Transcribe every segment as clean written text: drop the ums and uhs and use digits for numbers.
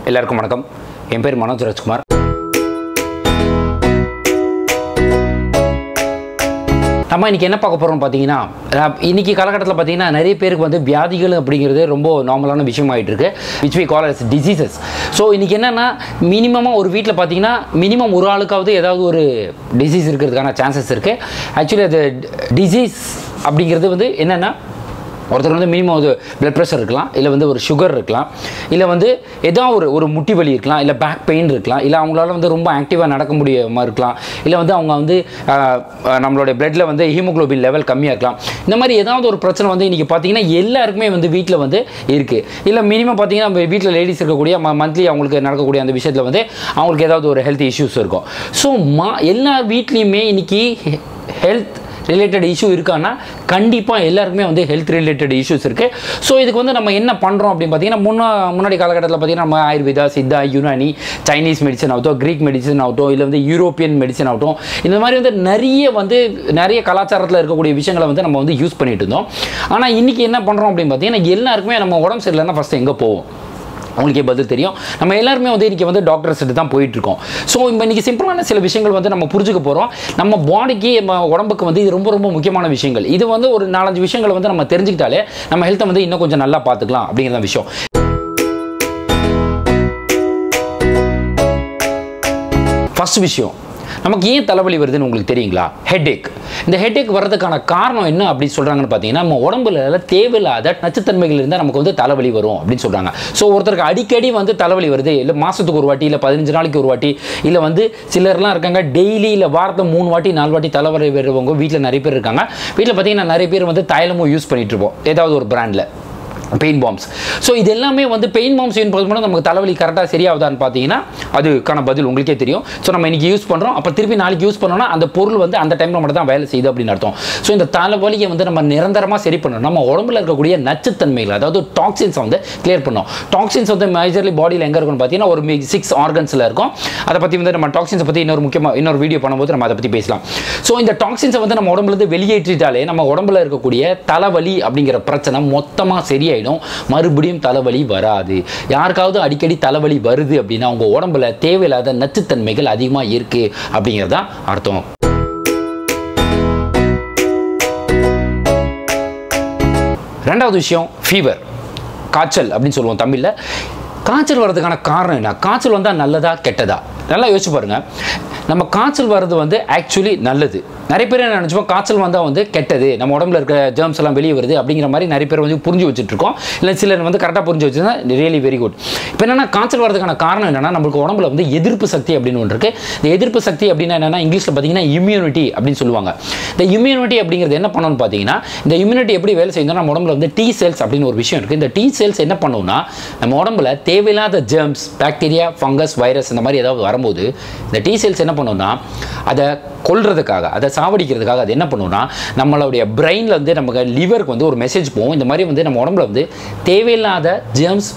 எல்லாருக்கும் வணக்கம். என் பேர் மனோஜ் ராஜ்குமார். நம்ம இன்றைக்கி என்ன பார்க்க போகிறோம்னு பார்த்தீங்கன்னா, இன்றைக்கி காலகட்டத்தில் பார்த்தீங்கன்னா நிறைய பேருக்கு வந்து வியாதிகள் அப்படிங்கிறது ரொம்ப நார்மலான விஷயமாகிட்டு இருக்கு, which we call as diseases. So இன்றைக்கி என்னென்னா, மினிமமாக ஒரு வீட்டில் பார்த்தீங்கன்னா மினிமம் ஒரு ஆளுக்காவது ஏதாவது ஒரு டிசீஸ் இருக்கிறதுக்கான சான்சஸ் இருக்குது. ஆக்சுவலி அது டிசீஸ் அப்படிங்கிறது வந்து என்னென்னா, ஒருத்தர் வந்து மினிமம் ஒரு பிளட் ப்ரெஷர் இருக்கலாம், இல்லை வந்து ஒரு சுகர் இருக்கலாம், இல்லை வந்து ஏதாவது ஒரு முட்டி வலி இருக்கலாம், இல்லை பேக் பெயின் இருக்கலாம், இல்லை அவங்களால வந்து ரொம்ப ஆக்டிவாக நடக்க முடியாமல் இருக்கலாம், இல்லை வந்து அவங்க வந்து நம்மளுடைய பிளட்டில் வந்து ஹீமோக்ளோபின் லெவல் கம்மியாக இருக்கலாம். இந்த மாதிரி ஏதாவது ஒரு பிரச்சனை வந்து இன்றைக்கி பார்த்தீங்கன்னா எல்லாருக்குமே வந்து வீட்டில் வந்து இருக்குது. இல்லை மினிமம் பார்த்தீங்கன்னா நம்ம வீட்டில் லேடிஸ் இருக்கக்கூடிய மந்த்லி அவங்களுக்கு நடக்கக்கூடிய அந்த விஷயத்தில் வந்து அவங்களுக்கு ஏதாவது ஒரு ஹெல்த் இஷ்யூஸ் இருக்கும். ஸோ எல்லா வீட்லேயுமே இன்றைக்கி ஹெல்த் ரிலேட்டட் இஷ்யூ இருக்கான்னா கண்டிப்பாக எல்லாருக்குமே வந்து ஹெல்த் ரிலேட்டட் இஷ்யூஸ் இருக்குது. ஸோ இதுக்கு வந்து நம்ம என்ன பண்ணுறோம் அப்படின்னு பார்த்தீங்கன்னா, முன்னாடி காலகட்டத்தில் பார்த்தீங்கன்னா நம்ம ஆயுர்வேதா, சித்தா, யுனானி, சைனீஸ் மெடிசன் ஆகட்டும், க்ரீக் மெடிசன் ஆகட்டும், இல்லை வந்து யூரோப்பியன் மெடிசன் ஆகட்டும், இந்த மாதிரி வந்து நிறைய கலாச்சாரத்தில் இருக்கக்கூடிய விஷயங்களை வந்து நம்ம வந்து யூஸ் பண்ணிட்டு இருந்தோம். ஆனால் இன்றைக்கி என்ன பண்ணுறோம் அப்படின்னு பார்த்தீங்கன்னா, எல்லாருக்குமே நம்ம உடம்பு சரியில்லைன்னா ஃபஸ்ட்டு எங்கே போவோம்? அவங்களுக்கே பதில் தெரியும். நம்ம எல்லாருமே வந்து இன்றைக்கி வந்து டாக்டர்ஸ்கிட்ட தான் போயிட்டுருக்கோம். ஸோ இப்போ இன்றைக்கி சிம்பிளான சில விஷயங்கள் வந்து நம்ம புரிஞ்சுக்க போகிறோம். நம்ம பாடிக்கு, நம்ம உடம்புக்கு வந்து இது ரொம்ப ரொம்ப முக்கியமான விஷயங்கள். இது வந்து ஒரு 4-5 விஷயங்களை வந்து நம்ம தெரிஞ்சுக்கிட்டாலே நம்ம ஹெல்த்தை வந்து இன்னும் கொஞ்சம் நல்லா பார்த்துக்கலாம் அப்படிங்கிற விஷயம். ஃபர்ஸ்ட் விஷயம், நமக்கு ஏன் தலைவலி வருதுன்னு உங்களுக்கு தெரியுங்களா? ஹெட்ஏக். இந்த ஹெட்ஏக் வர்றதுக்கான காரணம் என்ன அப்படின்னு சொல்கிறாங்கன்னு பார்த்தீங்கன்னா, நம்ம உடம்புல தேவையில்லாத நச்சுத்தன்மைகள் இருந்தால் நமக்கு வந்து தலைவலி வரும் அப்படின்னு சொல்கிறாங்க. ஸோ ஒருத்தருக்கு அடிக்கடி வந்து தலைவலி வருது, இல்லை மாதத்துக்கு ஒரு வாட்டி, இல்லை 15 நாளைக்கு ஒரு வாட்டி, இல்லை வந்து சிலர்லாம் இருக்காங்க டெய்லி இல்லை வாரத்தில் 3 வாட்டி 4 வாட்டி தலைவலி வருவங்க வீட்டில் நிறைய பேர் இருக்காங்க. வீட்டில் பார்த்தீங்கன்னா நிறைய பேர் வந்து தைலமும் யூஸ் பண்ணிட்டு இருப்போம், ஏதாவது ஒரு பிராண்டில் பெயின் பாம்ஸ். ஸோ இது எல்லாமே வந்து பெயின் பாம்ஸ் யூஸ் பண்ணும்போது நமக்கு தலைவலி கரெக்டாக சரியாகுதான்னு பார்த்தீங்கன்னா அதுக்கான பதில் உங்களுக்கே தெரியும். ஸோ நம்ம இன்றைக்கி யூஸ் பண்ணுறோம், அப்போ திருப்பி நாளைக்கு யூஸ் பண்ணோம்னா அந்த பொருள் வந்து அந்த டைமில் மட்டும் தான் வேலை செய்யுது அப்படின்னு அர்த்தம். ஸோ இந்த தலைவலியை வந்து நம்ம நிரந்தரமாக சரி பண்ணணும். நம்ம உடம்புல இருக்கக்கூடிய நச்சுத்தன்மைகள், அதாவது டாக்ஸின்ஸை வந்து கிளியர் பண்ணணும். டாக்ஸின்ஸ் வந்து மேஜர்லி பாடியில் எங்கே இருக்குன்னு பார்த்தீங்கன்னா ஒரு 6 ஆர்கன்ஸில் இருக்கும். அதை பற்றி வந்து நம்ம டாக்ஸின்ஸை பற்றி இன்னொரு வீடியோ பண்ணும்போது நம்ம அதை பற்றி பேசலாம். ஸோ இந்த டாக்ஸின்ஸை வந்து நம்ம உடம்புலேருந்து வெளியேற்றிட்டாலே நம்ம உடம்புல இருக்கக்கூடிய தலைவலி அப்படிங்கிற பிரச்சனை மொத்தமாக சரியாயிடும். மறுபடியும் தலைவலி வராது. யாருக்காவது அடிக்கடி தலைவலி வருது அப்படின்னா உங்க உடம்புல தேவையில்லாத நச்சுத்தன்மைகள் அதிகமாக இருக்கு அப்படிங்கிறதா அர்த்தம். ரெண்டாவது விஷயம், ஃபீவர், காய்ச்சல் அப்படின்னு சொல்லுவோம் தமிழில். காய்ச்சல் வர்றதுக்கான காரணம் என்ன? காய்ச்சல் வந்தால் நல்லதா கெட்டதா? நல்லா யோசிச்சு பாருங்க. நம்ம காய்ச்சல் வர்றது வந்து ஆக்சுவலி நல்லது. நிறைய பேர் என்ன நினச்சோம், காய்ச்சல் வந்தால் வந்து கெட்டது, நம்ம உடம்புல இருக்கிற ஜெர்ம்ஸ் எல்லாம் வெளியே வருது அப்படிங்கிற மாதிரி நிறைய பேர் வந்து புரிஞ்சு வச்சுட்டு இருக்கோம். இல்லை சிலர் வந்து கரெக்டாக புரிஞ்சு வச்சுருந்தா ரியலி வெரி குட். இப்போ என்னென்னா, காய்ச்சல் வரதுக்கான காரணம் என்னென்னா, நம்மளுக்கு உடம்புல வந்து எதிர்ப்பு சக்தி அப்படின்னு ஒன்று இருக்குது. இந்த எதிர்ப்பு சக்தி அப்படின்னா என்னென்னா, இங்கிலீஷில் பார்த்தீங்கன்னா இம்யூனிட்டி அப்படின்னு சொல்லுவாங்க. இந்த இம்யூனிட்டி அப்படிங்கிறது என்ன பண்ணணும்னு பார்த்தீங்கன்னா, இந்த இம்யூனிட்டி எப்படி வேலை செய்யணும்னா, நம்ம உடம்புல வந்து டி செல்ஸ் அப்படின்னு ஒரு விஷயம் இருக்குது. இந்த டி செல்ஸ் என்ன பண்ணுன்னா, நம்ம உடம்புல தேவையில்லாத ஜெர்ம்ஸ், பாக்டீரியா, ஃபங்கஸ், வைரஸ் இந்த மாதிரி ஏதாவது வரும்போது இந்த டி செல்ஸ் என்ன பண்ணுன்னா, அதை கொல்றதுக்காக, அதை சாவடிக்கிறதுக்காக அது என்ன பண்ணுன்னா, நம்மளுடைய பிரெயினில் வந்து நமக்கு லிவருக்கு வந்து ஒரு மெசேஜ் போகும். இந்த மாதிரி வந்து நம்ம உடம்புல வந்து தேவையில்லாத ஜெர்ம்ஸ்,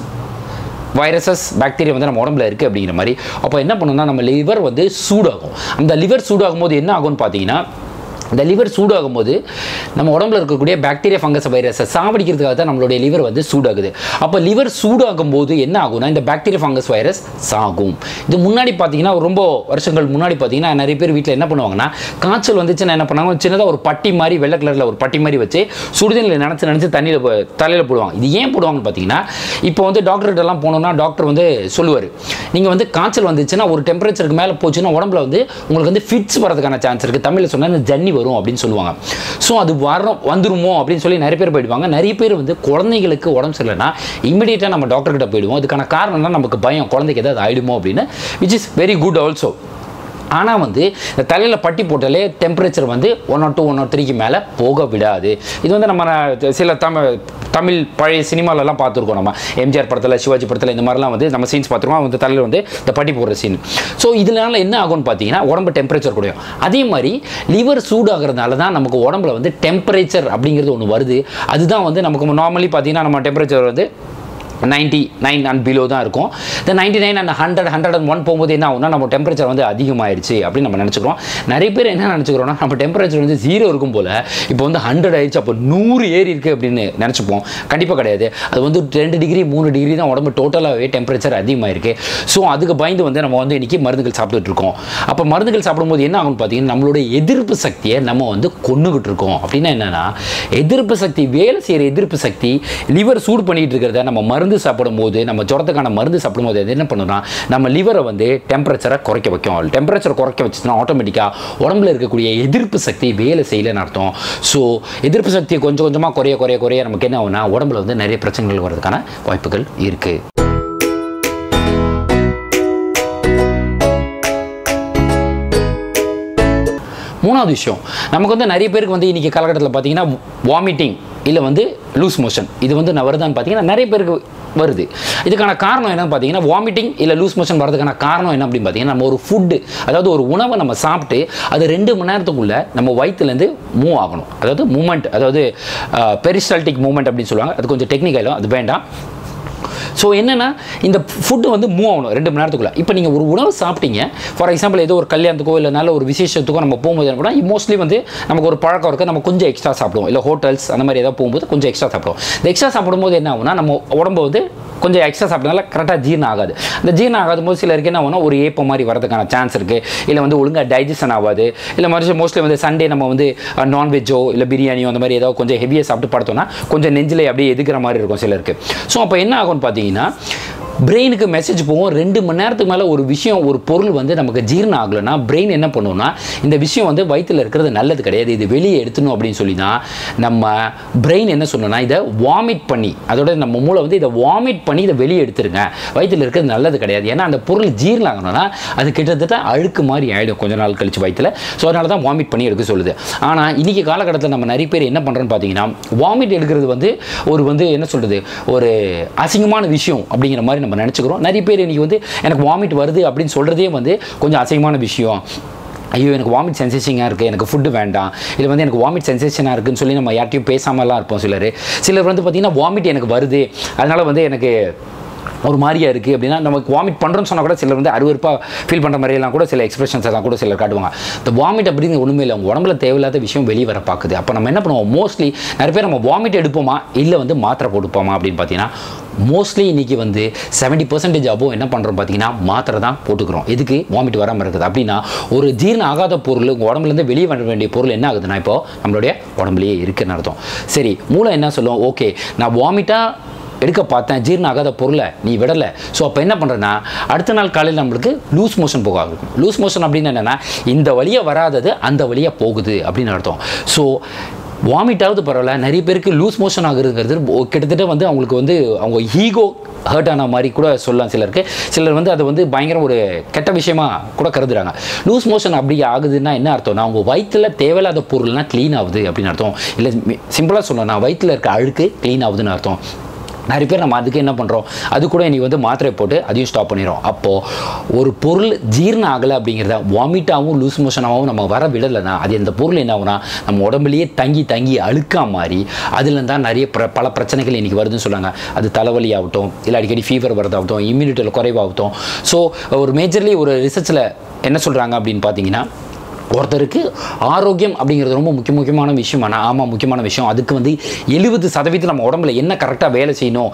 வைரஸஸ், பாக்டீரியா வந்து நம்ம உடம்புல இருக்குது அப்படிங்கிற மாதிரி. அப்போ என்ன பண்ணுன்னா, நம்ம லிவர் வந்து சூடாகும். அந்த லிவர் சூடாகும் போது என்ன ஆகும்னு பார்த்தீங்கன்னா, இந்த லிவர் சூடாகும் போது நம்ம உடம்புல இருக்கக்கூடிய பாக்டீரியா, ஃபங்கஸ், வைரஸை சாவடிக்கிறதுக்காக தான் நம்மளுடைய லிவர் வந்து சூடாகுது. அப்போ லிவர் சூடாகும் போது என்ன ஆகும்னா, இந்த பாக்டீரியா, ஃபங்கஸ், வைரஸ் சாகும். இது முன்னாடி பார்த்தீங்கன்னா ரொம்ப வருஷங்கள் முன்னாடி பார்த்தீங்கன்னா நிறைய பேர் வீட்டில் என்ன பண்ணுவாங்கன்னா, காய்ச்சல் வந்துச்சுன்னா என்ன பண்ணுவாங்க, சின்னதாக ஒரு பட்டி மாதிரி, வெள்ளை கலரில் ஒரு பட்டி மாதிரி வச்சு சுடுதண்ணில் நினச்சி தலையில் போடுவாங்க. இது ஏன் போடுவாங்கன்னு பார்த்தீங்கன்னா, இப்போ வந்து டாக்டர்கிட்டலாம் போனோம்னா டாக்டர் வந்து சொல்லுவார், நீங்கள் வந்து காய்ச்சல் வந்துச்சுன்னா ஒரு டெம்பரேச்சருக்கு மேலே போச்சுன்னா உடம்புல வந்து உங்களுக்கு வந்து ஃபிட்ஸ் வரதுக்கான சான்ஸ் இருக்குது. தமிழில் சொன்னால் இந்த ஜன்னி வரும் அப்படின்னு சொல்லுவாங்க. ஸோ அது வந்துருமோ அப்படின்னு சொல்லி நிறைய பேர் போயிடுவாங்க. நிறைய பேர் வந்து குழந்தைகளுக்கு உடம்பு சரியில்லைன்னா இமிடியேட்டாக நம்ம டாக்டர் கிட்ட போயிடுவோம். இதுக்கான காரணம்னா நமக்கு பயம், குழந்தைக்கு ஏதாவது ஆயிடுமோ அப்படின்னு, which is very good also. ஆனால் வந்து இந்த தலையில் பட்டி போட்டாலே டெம்பரேச்சர் வந்து 102, 103க்கு மேலே போக விடாது. இது வந்து நம்ம சில தமிழ் பழைய சினிமாலெல்லாம் பார்த்துருக்கோம். நம்ம எம்ஜிஆர் படத்தில், சிவாஜி படத்தில் இந்த மாதிரிலாம் வந்து நம்ம சீன்ஸ் பார்த்துருக்கோம். அந்த தலையில் வந்து இந்த பட்டி போடுற சீன். ஸோ இதனால என்ன ஆகும்னு பார்த்தீங்கன்னா, உடம்பு டெம்பரேச்சர் குறையும். அதே மாதிரி லிவர் சூடாகிறதுனால தான் நமக்கு உடம்புல வந்து டெம்பரேச்சர் அப்படிங்கிறது ஒன்று வருது. அதுதான் வந்து நமக்கு நார்மலி பார்த்தீங்கன்னா நம்ம டெம்பரேச்சர் வந்து 99 அண்ட் பிலோ தான் இருக்கும். இந்த 99 அண்ட் 100 101 போகும்போது என்ன ஆகும்னா நம்ம டெம்பரேச்சர் வந்து அதிகமாகிடுச்சு அப்படின்னு நம்ம நினச்சிக்கிறோம். நிறைய பேர் என்ன நினச்சிக்கிறோம்னா நம்ம டெம்பரேச்சர் வந்து 0 இருக்கும் போல் இப்போ வந்து 100 ஆயிடுச்சு, அப்போ 100 ஏறி இருக்குது அப்படின்னு நினச்சிப்போம். கண்டிப்பாக கிடையாது. அது வந்து 2 டிகிரி 3 டிகிரி தான் உடம்பு டோட்டலாகவே டெம்பரேச்சர் அதிகமாக இருக்குது. ஸோ அதுக்கு பயந்து வந்து நம்ம வந்து இன்றைக்கி மருந்துகள் சாப்பிட்டுட்டு இருக்கோம். அப்போ மருந்துகள் சாப்பிடும்போது என்ன ஆகும்னு பார்த்தீங்கன்னா நம்மளுடைய எதிர்ப்பு சக்தியை நம்ம வந்து கொண்டுகிட்டு இருக்கோம். அப்படின்னா என்னென்னா எதிர்ப்பு சக்தி வேலை செய்கிற எதிர்ப்பு சக்தி லிவர் சூடு பண்ணிகிட்டு இருக்கிறத நம்ம மருந்து சாப்பிடும் போது நம்ம ஜுரத்துக்கான மருந்து சாப்பிடும் போது அது என்ன பண்ணுன்னா நம்ம லிவரை வந்து டெம்பரேச்சரை குறைக்க வைக்கும். டெம்பரேச்சர் குறைக்க வச்சுன்னா ஆட்டோமேட்டிக்காக உடம்புல இருக்கக்கூடிய எதிர்ப்பு சக்தி வேலை செய்யலைன்னு அர்த்தம். ஸோ எதிர்ப்பு சக்தியை கொஞ்சம் கொஞ்சமாக குறைய நமக்கு என்ன ஆகுனா உடம்புல வந்து நிறைய பிரச்சனைகள் வர்றதுக்கான வாய்ப்புகள் இருக்குது. மூணாவது விஷயம், நமக்கு வந்து நிறைய பேருக்கு வந்து இன்றைக்கி காலகட்டத்தில் பார்த்தீங்கன்னா வாமிட்டிங் இல்லை வந்து லூஸ் மோஷன் இது வந்து வருதான்னு பார்த்தீங்கன்னா நிறைய பேருக்கு வருது. இதுக்கான காரணம் என்னன்னு பார்த்தீங்கன்னா வாமிட்டிங் இல்லை லூஸ் மோஷன் வரதுக்கான காரணம் என்ன அப்படின்னு பார்த்தீங்கன்னா நம்ம ஒரு ஃபுட்டு, அதாவது ஒரு உணவை நம்ம சாப்பிட்டு அது 2 மணி நேரத்துக்குள்ளே நம்ம வயிற்றுலேருந்து மூவ் ஆகணும். அதாவது மூமெண்ட், அதாவது பெரிஸ்டால்டிக் மூமெண்ட் அப்படின்னு சொல்லுவாங்க. அது கொஞ்சம் டெக்னிக்கலும், அது வேண்டாம். ஸோ என்னென்னா இந்த ஃபுட்டு வந்து மூவ் ஆகணும் 2 மணி நேரத்துக்குள்ளே. இப்போ நீங்கள் ஒரு உணவு சாப்பிட்டீங்க, ஃபார் எக்ஸாம்பிள் ஏதோ ஒரு கல்யாணத்துக்கோ இல்லை நல்ல ஒரு விசேஷத்துக்கோ நம்ம போகும்போது கூட மோஸ்ட்லி வந்து நமக்கு ஒரு பழக்கம் இருக்குது, நம்ம கொஞ்சம் எக்ஸ்ட்ரா சாப்பிடுவோம். இல்லை ஹோட்டல்ஸ் அந்த மாதிரி ஏதாவது போகும்போது கொஞ்சம் எக்ஸ்ட்ரா சாப்பிடுவோம். இந்த எக்ஸ்ட்ரா சாப்பிடும்போது என்ன ஆகுனா நம்ம உடம்பு வந்து கொஞ்சம் எக்ஸ்ட்ரா சாப்பிட்டனால கரெக்டாக ஜீரணம் ஆகாது. இந்த ஜீரணம் ஆகாத போது சிலருக்கு என்ன ஆகுனா ஒரு ஏப்பம் மாதிரி வரதுக்கான சான்ஸ் இருக்குது. இல்லை வந்து ஒழுங்காக டைஜஷன் ஆகாது. இல்லை மோஸ்ட்லி வந்து சண்டே நம்ம வந்து நான்வெஜ்ஜோ இல்லை பிரியாணியோ அந்த மாதிரி ஏதாவது கொஞ்சம் ஹெவியாக சாப்பிட்டு படுத்தோம்னா கொஞ்சம் நெஞ்சில் அப்படியே எதுக்கிற மாதிரி இருக்கும் சிலருக்கு. ஸோ அப்போ என்ன ஆகும்னு பார்த்தீங்கன்னா பிரெயினுக்கு மெசேஜ் போகும். 2 மணி நேரத்துக்கு மேலே ஒரு விஷயம், ஒரு பொருள் வந்து நமக்கு ஜீரணம் ஆகலைன்னா பிரெயின் என்ன பண்ணுவோம்னா இந்த விஷயம் வந்து வயிற்றில் இருக்கிறது நல்லது கிடையாது, இது வெளியே எடுத்துணும் அப்படின்னு சொல்லி தான் நம்ம பிரெயின் என்ன சொல்லணும்னா இதை வாமிட் பண்ணி, அதோட நம்ம மூளை வந்து இதை வாமிட் பண்ணி இதை வெளியே எடுத்துருங்க, வயிற்றில் இருக்கிறது நல்லது கிடையாது. ஏன்னா அந்த பொருள் ஜீரணம் ஆகணும்னா அது கிட்டத்தட்ட அழுக்கு மாதிரி ஆகிடும் கொஞ்ச நாள் கழிச்சு வயிற்றில். ஸோ அதனால தான் வாமிட் பண்ணி எடுக்க சொல்லுது. ஆனால் இன்றைக்கி காலகட்டத்தில் நம்ம நிறைய பேர் என்ன பண்ணுறோன்னு பார்த்தீங்கன்னா வாமிட் எடுக்கிறது வந்து ஒரு வந்து என்ன சொல்கிறது ஒரு அசிங்கமான விஷயம் அப்படிங்கிற மாதிரி நம்ம நினச்சிக்கிறோம். நிறைய பேர் இன்றைக்கி வந்து எனக்கு வாமிட் வருது அப்படின்னு சொல்கிறதே வந்து கொஞ்சம் அசிங்கமான விஷயம். ஐயோ எனக்கு வாமிட் சென்சேஷனாக இருக்குது, எனக்கு ஃபுட்டு வேண்டாம், இது வந்து எனக்கு வாமிட் சென்சேஷனாக இருக்குதுன்னு சொல்லி நம்ம யார்ட்டையும் பேசாமலாம் இருப்போம். சிலர் வந்து பார்த்திங்கன்னா வாமிட் எனக்கு வருது அதனால் வந்து எனக்கு ஒரு மாதிரியா இருக்குது அப்படின்னா நமக்கு வாமிட் பண்ணுறோன்னு சொன்னால் கூட சிலர் வந்து அருவருப்பாக ஃபீல் பண்ணுற மாதிரியெல்லாம் கூட சில எக்ஸ்பிரஷன்ஸ் எல்லாம் கூட சிலர் காட்டுவாங்க. இந்த வாமிட் அப்படிங்கிற ஒன்றுமே இல்லை, அவங்க உடம்புல தேவையில்லாத விஷயம் வெளியே வர பார்க்குது. அப்போ நம்ம என்ன பண்ணுவோம், மோஸ்ட்லி நிறைய பேர் நம்ம வாமிட் எடுப்போமா இல்லை வந்து மாத்திரை போட்டுப்போமா அப்படின்னு பார்த்தீங்கன்னா மோஸ்ட்லி இன்றைக்கி வந்து 70% அபோவ் என்ன பண்ணுறோம் பார்த்தீங்கன்னா மாத்திரை தான் போட்டுக்கிறோம். எதுக்கு வாமிட் வராமல் இருக்குது அப்படின்னா ஒரு ஜீரணம் ஆகாத பொருள் உங்கள் உடம்புலேருந்து வெளியே வர வேண்டிய பொருள் என்ன ஆகுதுன்னா இப்போ நம்மளுடைய உடம்புலேயே இருக்குன்னு அர்த்தம். சரி, மூளை என்ன சொல்லுவோம், ஓகே நான் வாமிட்டாக எடுக்க பார்த்தேன், ஜீரணம் ஆகாத பொருளை நீ விடலை. ஸோ அப்போ என்ன பண்ணுறேன்னா அடுத்த நாள் காலையில் நம்மளுக்கு லூஸ் மோஷன் போக ஆகும். லூஸ் மோஷன் அப்படின்னு என்னென்னா இந்த வழியாக வராதது அந்த வழியாக போகுது அப்படின்னு அர்த்தம். ஸோ வாமிட்டாவது பரவாயில்ல, நிறைய பேருக்கு லூஸ் மோஷன் ஆகுறதுங்கிறது கிட்டத்தட்ட வந்து அவங்களுக்கு வந்து அவங்க ஈகோ ஹர்ட் ஆன மாதிரி கூட சொல்லலாம். சிலர் வந்து அதை வந்து பயங்கர ஒரு கெட்ட விஷயமா கூட கருதுறாங்க. லூஸ் மோஷன் அப்படி ஆகுதுன்னா என்ன அர்த்தம்னா அவங்க வயிற்றில் தேவையில்லாத பொருள்லாம் க்ளீன் ஆகுது அப்படின்னு அர்த்தம். இல்லை சிம்பிளாக சொல்லணும்னா வயிற்றில் இருக்க அழுக்கு க்ளீன் ஆகுதுன்னு அர்த்தம். நிறைய பேர் நம்ம அதுக்கு என்ன பண்ணுறோம், அது கூட இன்றைக்கி வந்து மாத்திரை போட்டு அதையும் ஸ்டாப் பண்ணிடுறோம். அப்போது ஒரு பொருள் ஜீரணம் ஆகலை அப்படிங்கிறத வாமிட்டாகவும் லூஸ் மோஷனாகவும் நம்ம வர விடலைன்னா அது இந்த பொருள் என்ன ஆகுனா நம்ம உடம்புலையே தங்கி அழுக்கா மாறி அதில் தான் நிறைய பல பிரச்சனைகள் இன்றைக்கி வருதுன்னு சொல்லுவாங்க. அது தலைவலி ஆகட்டும், இல்லை அடிக்கடி ஃபீவர் வரதாகட்டும், இம்யூனிட்டியில் குறைவாகட்டும். ஸோ ஒரு மேஜர்லி ஒரு ரிசர்ச்சில் என்ன சொல்கிறாங்க அப்படின்னு பார்த்தீங்கன்னா ஒருத்தருக்கு ஆரோக்கியம் அப்படிங்கிறது ரொம்ப முக்கியமான விஷயம். ஆனால் ஆமாம் முக்கியமான விஷயம். அதுக்கு வந்து 70% நம்ம உடம்புல என்ன கரெக்டாக வேலை செய்யணும்,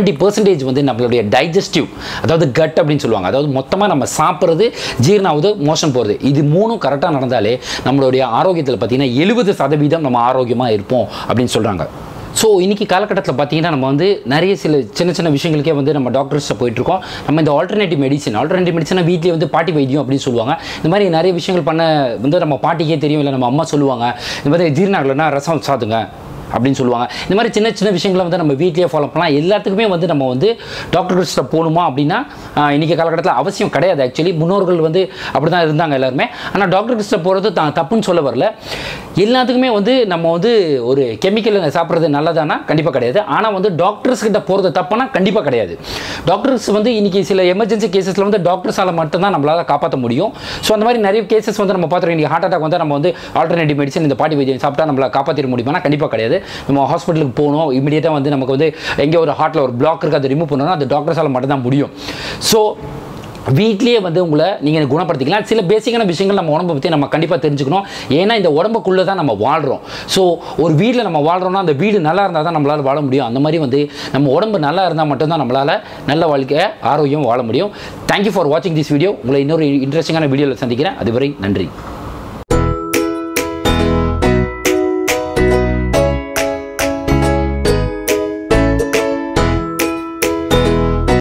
70% வந்து நம்மளுடைய டைஜஸ்டிவ், அதாவது கட் அப்படின்னு சொல்லுவாங்க. அதாவது மொத்தமாக நம்ம சாப்பிட்றது ஜீரணம் ஆகுது, மோஷன் போகிறது, இது 3 கரெக்டாக நடந்தாலே நம்மளுடைய ஆரோக்கியத்தில் பார்த்திங்கன்னா 70% நம்ம ஆரோக்கியமாக இருப்போம் அப்படின்னு சொல்கிறாங்க. ஸோ இன்றைக்கி காலகட்டத்தில் பார்த்தீங்கன்னா நம்ம வந்து நிறைய சின்ன விஷயங்களுக்கே வந்து நம்ம டாக்டர்ஸ்ட்டை போயிட்டுருக்கோம். நம்ம இந்த ஆல்டர்னேட்டிவ் மெடிசனாக வீட்டிலே வந்து பாட்டி வைத்தியம் அப்படின்னு சொல்லுவாங்க. இந்த மாதிரி நிறைய விஷயங்கள் பண்ண வந்து நம்ம பாட்டிக்கே தெரியும், இல்லை நம்ம அம்மா சொல்லுவாங்க இந்த மாதிரி ஜீரணம் ஆகலைன்னா ரசம் சாத்துங்க அப்படின்னு சொல்லுவாங்க. இந்த மாதிரி சின்ன விஷயங்களை வந்து நம்ம வீட்லேயே ஃபாலோ பண்ணலாம். எல்லாத்துக்குமே வந்து நம்ம வந்து டாக்டர்கிட்ட போகணுமா அப்படின்னா இன்றைக்கி காலகட்டத்தில் அவசியம் கிடையாது. ஆக்சுவலி முன்னோர்கள் வந்து அப்படி தான் இருந்தாங்க எல்லாருமே. ஆனால் டாக்டர்கிட்ட போகிறது தப்புன்னு சொல்ல வரல. எல்லாத்துக்குமே வந்து நம்ம வந்து ஒரு கெமிக்கல் சாப்பிட்றது நல்லதானா கண்டிப்பாக கிடையாது. ஆனால் வந்து டாக்டர்ஸ்கிட்ட போகிறது தப்புனா கண்டிப்பாக கிடையாது. டாக்டர்ஸ் வந்து இன்றைக்கி சில எமர்ஜென்சி கேசஸில் வந்து டாக்டர்ஸால் மட்டும்தான் நம்மளால் காப்பாற்ற முடியும். ஸோ அந்த மாதிரி நிறைய கேசஸ் வந்து நம்ம பார்த்துருக்கோம். இன்றைக்கி ஹார்ட் அட்டாக் வந்து நம்ம வந்து ஆல்டர்னேட்டிவ் மெடிசன் இந்த பாட்டி வைத்தியம் சாப்பிட்டா நம்மளை காப்பாற்றிட முடியுமானா கண்டிப்பாக கிடையாது. கிடையாது. நம்ம ஹாஸ்பிட்டலுக்கு போகணும், இமீடியட்டாக வந்து நமக்கு வந்து எங்கே ஒரு ஹார்ட்டில் ஒரு பிளாக் இருக்குது அதை ரிமூவ் பண்ணணும்னா அது டாக்டர்ஸால் மட்டும் தான் முடியும். ஸோ வீட்லேயே வந்து உங்களை நீங்கள் குணப்படுத்திக்கலாம். சில பேசிக்கான விஷயங்கள் நம்ம உடம்பை பற்றி நம்ம கண்டிப்பாக தெரிஞ்சுக்கணும். ஏன்னா இந்த உடம்புக்குள்ளே தான் நம்ம வாழ்கிறோம். ஸோ ஒரு வீட்டில் நம்ம வாழ்கிறோம்னா அந்த வீடு நல்லா இருந்தால் தான் நம்மளால் வாழ முடியும். அந்த மாதிரி வந்து நம்ம உடம்பு நல்லா இருந்தால் மட்டும்தான் நம்மளால் நல்ல வாழ்க்கை ஆரோக்கியம் வாழ முடியும். தேங்க்யூ ஃபார் வாட்சிங் திஸ் வீடியோ. உங்களை இன்னொரு இன்ட்ரெஸ்டிங்கான வீடியோவில் சந்திக்கிறேன். அதுவரை நன்றி.